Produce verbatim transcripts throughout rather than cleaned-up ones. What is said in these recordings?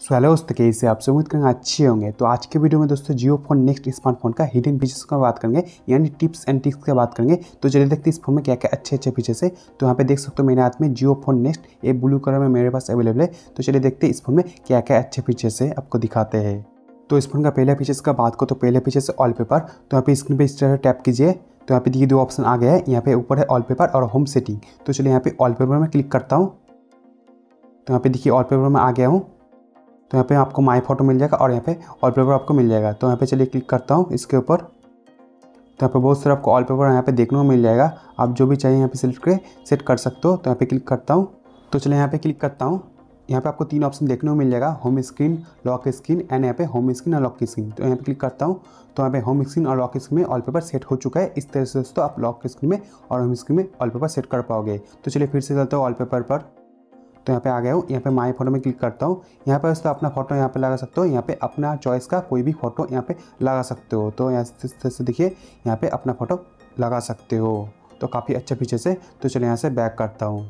So hello दोस्तों, कैसे आप सब उम्मीद करेंगे अच्छे होंगे। तो आज के वीडियो में दोस्तों जियो फोन नेक्स्ट स्मार्टफोन का हिडन फीचर्स का बात करेंगे, यानी टिप्स एंड ट्रिक्स की बात करेंगे। तो चलिए देखते हैं इस फोन में क्या क्या अच्छे अच्छे फीचर्स है। तो यहाँ पे देख सकते हो मेरे हाथ में जियो फोन नेक्स्ट ये ब्लू कलर में मेरे पास अवेलेबल है। तो चलिए देखते हैं इस फोन में क्या क्या अच्छे फीचर्स है आपको दिखाते हैं। तो इस फोन का पहले फीचर्स का बात करो तो पहले फीचर्स है ऑलपेपर। तो यहाँ पे स्क्रीन पे इस तरह टैप कीजिए तो यहाँ पे देखिए दो ऑप्शन आ गया है। यहाँ पे ऊपर है ऑलपेपर और होम सेटिंग। तो चलिए यहाँ पे ऑलपेपर में क्लिक करता हूँ। तो यहाँ पे देखिए ऑलपेपर में आ गया हूँ। तो यहाँ पे आपको माई फोटो मिल जाएगा और यहाँ पे ऑलपेपर आपको मिल जाएगा। तो यहाँ पे चलिए क्लिक करता हूँ इसके ऊपर। तो यहाँ पे बहुत सारा आपको ऑलपेपर यहाँ पे देखने को मिल जाएगा। आप जो भी चाहिए यहाँ पे सिलेक्ट करके सेट कर सकते हो। तो यहाँ पे क्लिक करता हूँ। तो चलिए यहाँ पे क्लिक करता हूँ। यहाँ पे आपको तीन ऑप्शन देखने को मिल जाएगा, home screen, lock screen and यहाँ पे होम स्क्रीन और लॉक स्क्रीन। तो यहाँ पे क्लिक करता हूँ। तो यहाँ पे होम स्क्रीन और लॉक स्क्रीन में ऑलपेपर सेट हो चुका है। इस तरह से दोस्तों आप लॉक स्क्रीन में और होम स्क्रीन में ऑलपेपर सेट कर पाओगे। तो चलिए फिर से चलते हो ऑलपेपर पर। तो यहाँ पे आ गया हूँ। यहाँ पे माई फोटो में क्लिक करता हूँ। यहाँ पे दोस्तों अपना फोटो यहाँ पे लगा सकते हो। यहाँ पे अपना चॉइस का कोई भी फोटो यहाँ पे लगा सकते हो। तो यहाँ इस तरह से देखिए यहाँ पे अपना फोटो लगा सकते हो। तो काफ़ी अच्छा फीचर है। तो चलिए यहाँ से बैक करता हूँ।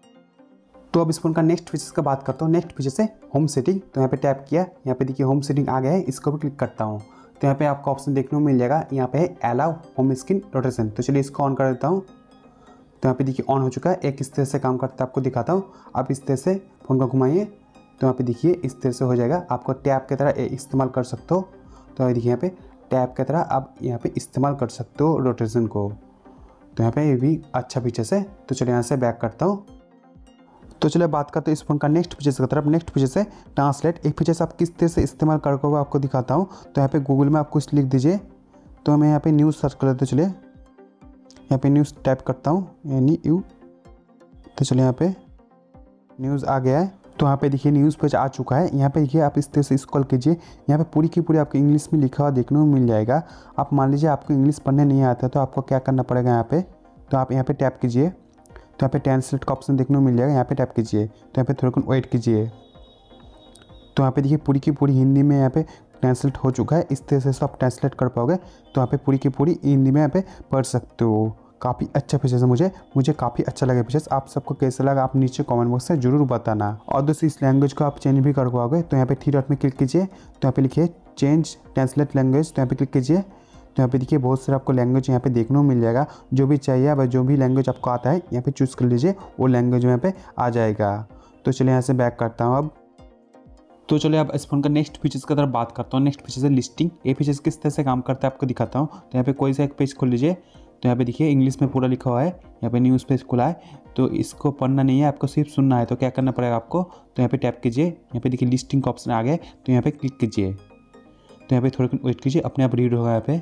तो अब इस फोन का नेक्स्ट फीचर्स का बात करता हूँ। नेक्स्ट फीचर से होम सेटिंग। तो यहाँ पे टैप किया, यहाँ पे देखिए होम सेटिंग आ गया है। इसको भी क्लिक करता हूँ। तो यहाँ पे आपको ऑप्शन देखने को मिल जाएगा। यहाँ पे है अलाउ होम स्क्रीन रोटेशन। तो चलिए इसको ऑन कर देता हूँ। तो यहाँ पे देखिए ऑन हो चुका है। एक इस तरह से काम करता है आपको दिखाता हूँ। आप इस तरह से फ़ोन को घुमाइए तो यहाँ पे देखिए इस तरह से हो जाएगा। आपको टैब की तरह इस्तेमाल कर सकते हो। तो देखिए यहाँ पे टैब की तरह आप यहाँ पे इस्तेमाल कर सकते हो रोटेशन को। तो यहाँ पे ये भी अच्छा फीचर्स है। तो चलिए यहाँ से बैक करता हूँ। तो चलिए बात करते हैं इस फोन का नेक्स्ट फीचर्स की तरफ। नेक्स्ट फीचर्स है ट्रांसलेट। एक फीचर्स आप किस तरह से इस्तेमाल करोगे आपको दिखाता हूँ। तो यहाँ पे गूगल में आप कुछ लिख दीजिए। तो मैं यहाँ पे न्यूज़ सर्च कर लेते चलिए यहाँ पे न्यूज़ टाइप करता हूँ, यानी यू। तो चलिए यहाँ पे न्यूज़ आ गया है। तो यहाँ पे देखिए न्यूज़ पेज आ चुका है। यहाँ पे देखिए आप इस तरह से स्क्रॉल कीजिए। यहाँ पे पूरी की पूरी आपको इंग्लिश में लिखा हुआ देखने को मिल जाएगा। आप मान लीजिए आपको इंग्लिश पढ़ने नहीं आता है तो आपको क्या करना पड़ेगा यहाँ पे। तो आप यहाँ पे टैप कीजिए। तो यहाँ पे ट्रांसलेट का ऑप्शन देखने को मिल जाएगा। यहाँ पे टैप कीजिए। तो यहाँ पे थोड़ा वेट कीजिए। तो यहाँ पे देखिए पूरी की पूरी हिंदी में यहाँ पे ट्रांसलेट हो चुका है। इस तरह से आप ट्रांसलेट कर पाओगे। तो यहाँ पे पूरी की पूरी हिंदी में यहाँ पे पढ़ सकते हो। काफ़ी अच्छा फीचर्स है। मुझे मुझे काफ़ी अच्छा लगा फीचर्स। आप सबको कैसा लगा आप नीचे कमेंट बॉक्स में जरूर बताना। और दोस्तों इस लैंग्वेज को आप चेंज भी कर पाओगे। तो यहाँ पे थ्री डॉट में क्लिक कीजिए। तो यहाँ पे लिखिए चेंज ट्रांसलेट लैंग्वेज। तो यहाँ पे क्लिक कीजिए। तो यहाँ पे देखिए बहुत सारे आपको लैंग्वेज यहाँ पे देखने को मिल जाएगा। जो भी चाहिए अब जो भी लैंग्वेज आपको आता है यहाँ पे चूज़ कर लीजिए, वो लैंग्वेज यहाँ पे आ जाएगा। तो चलिए यहाँ से बैक करता हूँ अब। तो चलिए अब इस फोन का नेक्स्ट फीचर्स की तरफ बात करता हूँ। नेक्स्ट फीचर्स है लिस्टिंग। ये फीचर्स किस तरह से काम करता है आपको दिखाता हूँ। तो यहाँ पे कोई सा एक पेज खोल लीजिए। तो यहाँ पे देखिए इंग्लिश में पूरा लिखा हुआ है। यहाँ पे न्यूज़ पेज खुला है। तो इसको पढ़ना नहीं है, आपको सिर्फ सुनना है। तो क्या करना पड़ेगा आपको, तो यहाँ पे टैप कीजिए। यहाँ पे देखिए लिस्टिंग का ऑप्शन आ गया है। तो यहाँ पे क्लिक कीजिए। तो यहाँ पे थोड़ा वेट कीजिए, अपने आप रीड होगा यहाँ पे।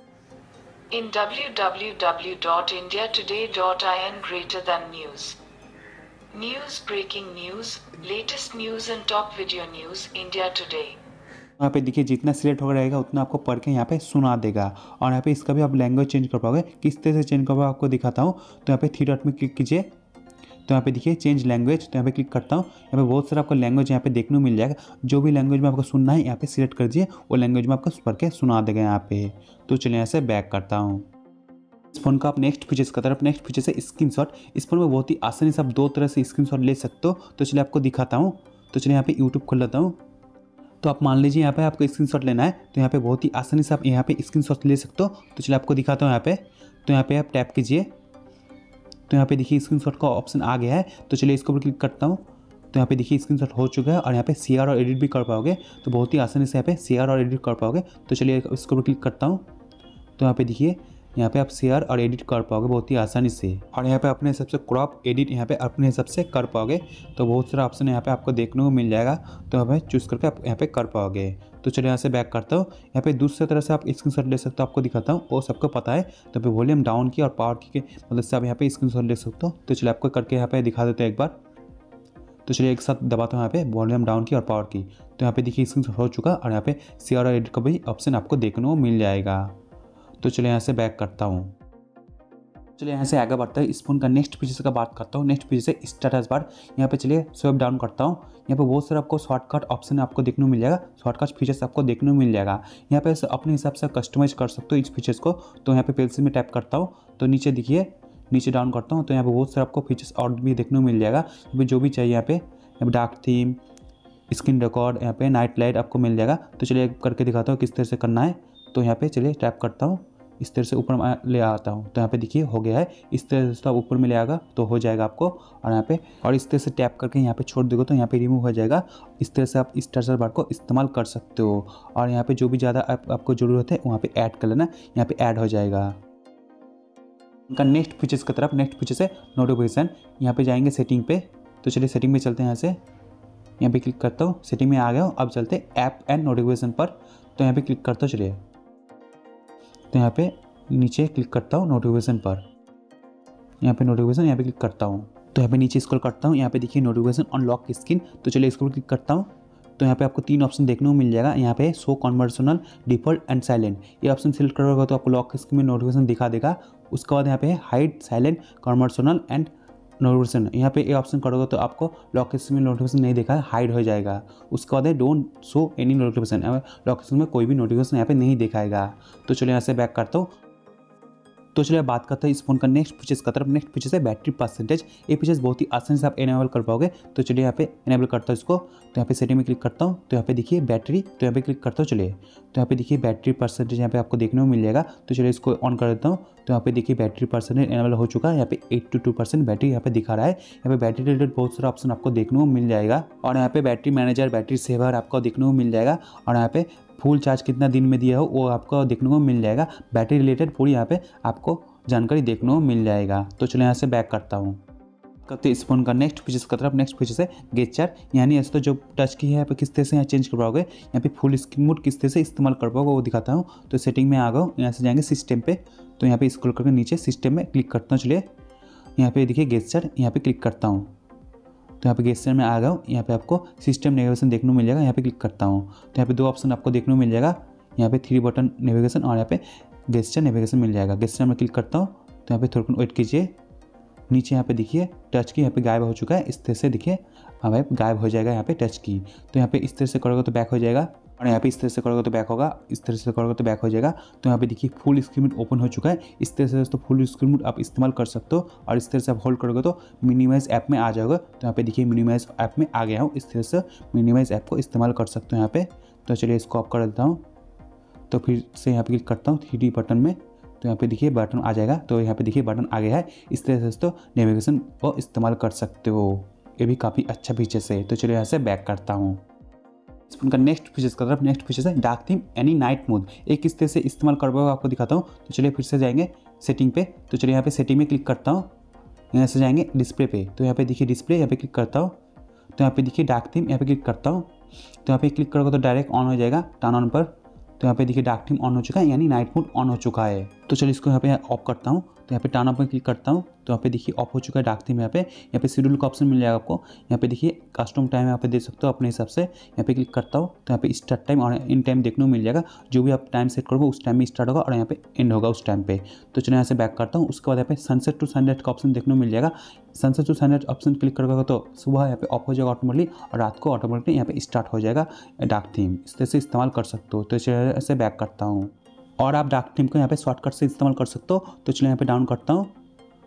In w w w dot india today dot in greater than news. News, breaking news, latest news and top video news, India Today. यहाँ पे देखिए जितना सिलेक्ट हो रहेगा उतना आपको पढ़ के यहाँ पे सुना देगा। और यहाँ पे इसका भी आप लैंग्वेज चेंज कर पाओगे। किस तरह से चेंज कर पाओगे आपको दिखाता हूँ। तो यहाँ पे थ्री डॉट में क्लिक कीजिए। तो यहाँ पे देखिए चेंज लैंग्वेज। तो यहाँ पे क्लिक करता हूँ। यहाँ पे बहुत सारा आपको लैंग्वेज यहाँ पे देखने को मिल जाएगा। जो भी लैंग्वेज में आपको सुनना है यहाँ पे सिलेक्ट कर दीजिए, वो लैंग्वेज में आपको पढ़ के सुना देगा यहाँ पे। तो चलिए यहाँ से बैक करता हूँ। इस फोन का आप नेक्स्ट फीचर्स का तरफ नेक्स्ट फीचर है स्क्रीनशॉट। इस फोन में बहुत ही आसानी से आप दो तरह से स्क्रीनशॉट ले सकते हो। तो चलिए आपको दिखाता हूँ। तो चलिए यहाँ पे यूट्यूब खोल लेता हूँ। तो आप मान लीजिए यहाँ पे आपको स्क्रीनशॉट लेना है। तो यहाँ पे बहुत ही आसानी से आप यहाँ पे स्क्रीनशॉट ले सकते हो। तो चलिए आपको दिखाता हूँ यहाँ पे। तो यहाँ पे आप टैप कीजिए। तो यहाँ पे देखिए स्क्रीनशॉट का ऑप्शन आ गया है। तो चलिए इसको ऊपर क्लिक करता हूँ। तो यहाँ पे देखिए स्क्रीनशॉट हो चुका है। और यहाँ पे शेयर और एडिट भी कर पाओगे। तो बहुत ही आसानी से यहाँ पे शेयर और एडिट कर पाओगे। तो चलिए इसको ऊपर क्लिक करता हूँ। तो यहाँ पे देखिए यहाँ पे आप शेयर और एडिट कर पाओगे बहुत ही आसानी से। और यहाँ पे अपने हिसाब से क्रॉप एडिट यहाँ पे अपने हिसाब से कर पाओगे। तो बहुत सारा ऑप्शन यहाँ पे आपको देखने को मिल जाएगा। तो यहाँ पे चूज़ करके आप यहाँ पे कर पाओगे। तो चलिए यहाँ से बैक करता हूँ। यहाँ पे दूसरी तरह से आप स्क्रीनशॉट ले सकते हो, आपको दिखाता हूँ। वो सबको पता है। तो पे वॉल्यूम डाउन की और पावर की के मदद से आप यहाँ पे स्क्रीनशॉट ले सकते हो। तो चलिए आपको करके यहाँ पे दिखा देते हैं एक बार। तो चलिए एक साथ दबाता हूँ यहाँ पे वॉल्यूम डाउन की और पावर की। तो यहाँ पे देखिए स्क्रीनशॉट हो चुका और यहाँ पे शेयर और एडिट का भी ऑप्शन आपको देखने को मिल जाएगा। तो चलिए यहाँ से बैक करता हूँ। चलिए यहाँ से आगे बढ़ता है। इस फोन का नेक्स्ट फीचर्स का बात करता हूँ। नेक्स्ट फीचर है स्टेटस बार। यहाँ पे चलिए स्वाइप डाउन करता हूँ। यहाँ पे बहुत सारा आपको शॉर्टकट ऑप्शन आपको देखने को मिल जाएगा। शॉर्टकट फीचर्स आपको देखने को मिल जाएगा। यहाँ पे अपने हिसाब से कस्टमाइज कर सकते हो इस फीचर्स को। तो यहाँ पे पेंसिल में टैप करता हूँ। तो नीचे देखिए नीचे डाउन करता हूँ। तो यहाँ पे बहुत सारा आपको फीचर्स और भी देखने को मिल जाएगा। यहाँ पे जो भी चाहिए यहाँ पे डार्क थीम, स्क्रीन रिकॉर्ड, यहाँ पे नाइट लाइट आपको मिल जाएगा। तो चलिए करके दिखाता हूँ किस तरह से करना है। तो यहाँ पे चलिए टैप करता हूँ, इस तरह से ऊपर ले आता हूँ। तो यहाँ पे देखिए हो गया है। इस तरह से आप ऊपर में ले आएगा तो हो जाएगा आपको। और यहाँ पे और इस तरह से टैप करके यहाँ पे छोड़ दोगे तो यहाँ पे रिमूव हो जाएगा। इस तरह से आप इस टर्चर बार को इस्तेमाल कर सकते हो। और यहाँ पे जो भी ज़्यादा आप, आपको ज़रूरत है वहाँ पे ऐड कर लेना, यहाँ पे ऐड हो जाएगा। इनका नेक्स्ट फीचर्स की तरफ, नेक्स्ट फीचर्स है नोटिफिकेशन। यहाँ पे जाएंगे सेटिंग पे। तो चलिए सेटिंग में चलते हैं। यहाँ से यहाँ पे क्लिक करता हूँ, सेटिंग में आ गया हूँ। अब चलते ऐप एंड नोटिफिकेशन पर। तो यहाँ पे क्लिक करता हूँ। चलिए तो यहाँ पे नीचे क्लिक करता हूँ नोटिफिकेशन पर। यहाँ पे नोटिफिकेशन यहाँ पे क्लिक करता हूँ। तो यहाँ पे नीचे स्क्रॉल करता हूँ, यहाँ पे देखिए नोटिफिकेशन अनलॉक स्क्रीन। तो चलिए इसको क्लिक करता हूँ। तो यहाँ पे आपको तीन ऑप्शन देखने को मिल जाएगा। यहाँ पे show conversational, default and silent. ये ऑप्शन सिलेक्ट करोगे तो आपको लॉक स्क्रीन में नोटिफिकेशन दिखा देगा। उसके बाद यहाँ पे hide, silent, conversational and notification. यहाँ पे ये ऑप्शन करोगे तो आपको लॉक स्क्रीन में नोटिफिकेशन नहीं दिखा, हाइड हो जाएगा। उसके बाद है don't show any notification, lock screen में कोई भी नोटिफिकेशन यहाँ पे नहीं दिखाएगा। तो चलिए यहाँ से बैक करता हूँ। तो चलिए बात करते हैं इस फोन का नेक्स्ट फीचर्स का तरफ। नेक्स्ट फीचर्स है बैटरी परसेंटेज। ये फीचर्स बहुत ही आसानी से आप इनेबल कर पाओगे। तो चलिए यहाँ पे इनेबल करता हूँ इसको। तो यहाँ पे सेटिंग में क्लिक करता हूँ। तो यहाँ पे देखिए बैटरी, तो यहाँ पे क्लिक करता हूँ। चलिए तो यहाँ पे देखिए बैटरी परसेंटेज यहाँ पे आपको देखने को मिल जाएगा। तो चलिए इसको ऑन कर देता हूँ। तो यहाँ पे देखिए बैटरी परसेंटेज इनेबल हो चुका है। यहाँ पे एट्टी टू परसेंट बैटरी यहाँ पे दिखा रहा है। यहाँ पे बैटरी रिलेटेड बहुत सारा ऑप्शन आपको देखने को मिल जाएगा। और यहाँ पे बैटरी मैनेजर, बैटरी सेवर आपको देखने को मिल जाएगा। और यहाँ पे फुल चार्ज कितना दिन में दिया हो वो आपको देखने को मिल जाएगा। बैटरी रिलेटेड पूरी यहाँ पे आपको जानकारी देखने को मिल जाएगा। तो चलो यहाँ से बैक करता हूँ। करते इस फोन का नेक्स्ट फीचर्स की तरफ। नेक्स्ट फीचर्स है गेस्चर, यानी ऐसे तो जो टच की है यहाँ पे किस तरह से यहाँ चेंज कर पाओगे, यहाँ पे फुल स्क्रीन मोड किस तरह से इस्तेमाल कर पाओगे वो दिखाता हूँ। तो सेटिंग में आ गया, यहाँ से जाएंगे सिस्टम पे। तो यहाँ पे स्क्रॉल करके नीचे सिस्टम में क्लिक करता हूँ। चलिए यहाँ पे देखिए गेस्चर, यहाँ पे क्लिक करता हूँ। तो यहाँ पे गेस्चर में आ गया हूँ। यहाँ पे आपको सिस्टम नेविगेशन देखने को मिल जाएगा। यहाँ पे क्लिक करता हूँ। तो यहाँ पे दो ऑप्शन आपको देखने को मिल जाएगा। यहाँ पे थ्री बटन नेविगेशन और यहाँ पे गेस्चर नेविगेशन मिल जाएगा। गेस्चर में क्लिक करता हूँ। तो यहाँ पे थोड़ा वेट कीजिए। नीचे यहाँ पे देखिए टच की यहाँ पे गायब हो चुका है। इस तरह से देखिए हाँ भाई गायब हो जाएगा यहाँ पे टच की। तो यहाँ पे इस तरह से करोगे तो बैक हो जाएगा। और यहाँ पे इस तरह से करोगे तो बैक होगा, इस तरह से करोगे तो बैक हो जाएगा। तो यहाँ पे देखिए फुल स्क्रीन मोड ओपन हो चुका है। इस तरह से दोस्तों फुल स्क्रीन मोड आप इस्तेमाल कर सकते हो। और इस तरह से आप होल्ड करोगे तो मिनिमाइज ऐप में आ जाओगे। तो यहाँ पे देखिए मिनिमाइज ऐप में आ गया हूँ। इस तरह से मिनिमाइज ऐप को इस्तेमाल कर सकते हो यहाँ पे। तो चलिए इसको ऑफ कर देता हूँ। तो फिर से यहाँ पे क्लिक करता हूँ थ्री डी बटन में। तो यहाँ पे देखिए बटन आ जाएगा। तो यहाँ पे देखिए बटन आ गया है। इस तरह से दोस्तों नेविगेशन को इस्तेमाल कर सकते हो। ये भी काफ़ी अच्छा फीचर्स है। तो चलिए यहाँ से बैक करता हूँ। इस फोन का नेक्स्ट फीचर्स का तरफ। नेक्स्ट फीचर्स है dark theme any night mode. एक किस तरह से इस्तेमाल कर पाओगे आपको दिखाता हूँ। तो चलिए फिर से जाएंगे सेटिंग पे। तो चलिए यहाँ पे सेटिंग में क्लिक करता हूँ। यहाँ से जाएंगे डिस्प्ले पे। तो यहाँ पे देखिए डिस्प्ले, यहाँ पे क्लिक करता हूँ। तो यहाँ पे देखिए डार्क थीम, यहाँ पे क्लिक करता हूँ। तो यहाँ पे क्लिक करोगे तो डायरेक्ट ऑन हो जाएगा टर्न ऑन पर। तो यहाँ पे देखिए डार्क थीम ऑन हो चुका है, यानी नाइट मोड ऑन हो चुका है। तो चलिए इसको यहाँ पे ऑफ करता हूँ। तो यहाँ पे टर्न ऑफ में क्लिक करता हूँ। तो यहाँ पे देखिए ऑफ हो चुका है डार्क थीम। यहाँ पे यहाँ पे शेड्यूल का ऑप्शन मिल जाएगा आपको। यहाँ पे देखिए कस्टम टाइम यहाँ पे दे सकते हो अपने हिसाब से। यहाँ पे क्लिक करता हूँ। तो यहाँ पे स्टार्ट टाइम और इन टाइम देखने को मिल जाएगा। जो भी आप टाइम सेट करोगे उस टाइम में स्टार्ट होगा और यहाँ पे एंड होगा उस टाइम पे। तो चलिए यहाँ से बैक करता हूँ। उसके बाद यहाँ पे सनसेट टू सनराइज का ऑप्शन देखने को मिल जाएगा। Sunset to sunrise option click करोगे तो सुबह यहाँ पे ऑफ हो जाएगा ऑटोमेटिकली और रात को ऑटोमेटिकली यहाँ पे स्टार्ट हो जाएगा डार्क थीम। इस तरह से इस्तेमाल कर सकते हो। तो चलिए ऐसे बैक करता हूँ। और आप डार्क थीम को यहाँ पे शॉर्टकट से इस्तेमाल कर सकते हो। तो चलिए यहाँ पे डाउन करता हूँ।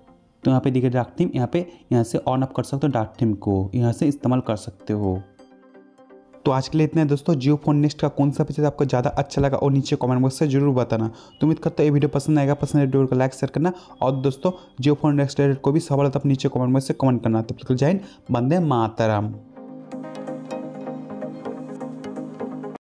तो यहाँ पे देखिए डार्क थीम, यहाँ पे यहाँ से ऑन अप कर सकते हो। डार्क थीम को यहाँ से इस्तेमाल कर सकते हो। तो आज के लिए इतना है दोस्तों। जियो फोन नेक्स्ट का कौन सा फीचर आपको ज़्यादा अच्छा लगा और नीचे कमेंट बॉक्स से जरूर बताना। तो उम्मीद करता हूँ ये वीडियो पसंद आएगा। पसंद वीडियो को लाइक शेयर करना और दोस्तों जियो फोन नेक्स्ट को भी सवाल तो नीचे कमेंट बॉक्स से कमेंट करना। तब तक जय हिंद, वंदे मातरम।